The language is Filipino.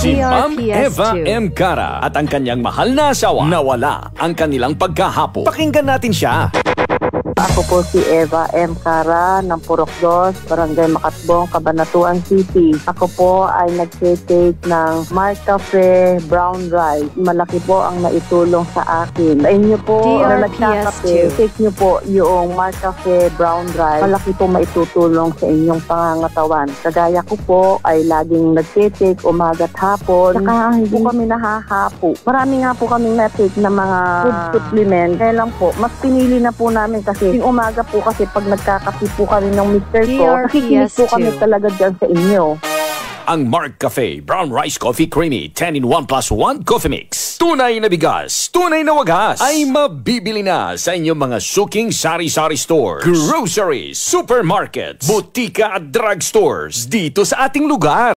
Si Ma'am Eva TRPS2. M. Cara at ang kanyang mahal na asawa nawala ang kanilang pagkahapo. Pakinggan natin siya. Ako po si Eva M. Cara ng Purok 2, Barangay Makatbong, Cabanatuan City. Ako po ay nag-take ng Mark Cafe Brown Rice. Malaki po ang naitulong sa akin. Sa inyo po na nagkakape, take nyo po yung Mark Cafe Brown Rice. Malaki po maitutulong sa inyong pangangatawan. Kagaya ko po ay laging nag-take umagat hapon. Saka hindi po kami nahahapo. Marami nga po kami na-take na mga food supplement. Kaya lang po, mas pinili na po namin kasi yung umaga po kasi pag nagkakape po kami ng Mr. Ko, nakikinig po kami talaga dyan sa inyo. Ang Mark Cafe Brown Rice Coffee Creamy 10-in-1+1 Coffee Mix. Tunay na bigas, tunay na wagas ay mabibili na sa inyong mga suking sari-sari stores, groceries, supermarkets, butika at drugstores dito sa ating lugar.